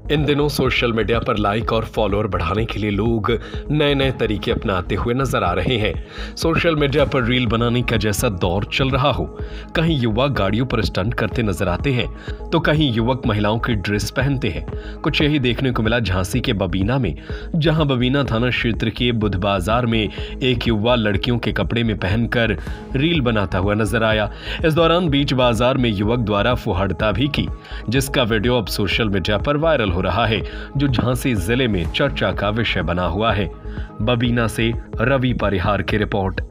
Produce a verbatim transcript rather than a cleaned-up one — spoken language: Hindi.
इन दिनों सोशल मीडिया पर लाइक और फॉलोअर बढ़ाने के लिए लोग नए नए तरीके अपनाते हुए नजर आ रहे हैं। सोशल मीडिया पर रील बनाने का जैसा दौर चल रहा हो, कहीं युवक गाड़ियों पर स्टंट करते नजर आते हैं तो कहीं युवक महिलाओं की ड्रेस पहनते हैं। कुछ यही देखने को मिला झांसी के बबीना में, जहां बबीना थाना क्षेत्र के बुध बाजार में एक युवा लड़कियों के कपड़े में पहनकर रील बनाता हुआ नजर आया। इस दौरान बीच बाजार में युवक द्वारा फुहाड़ता भी की, जिसका वीडियो अब सोशल मीडिया पर वायरल हो रहा है, जो झांसी जिले में चर्चा का विषय बना हुआ है। बबीना से रवि परिहार की रिपोर्ट।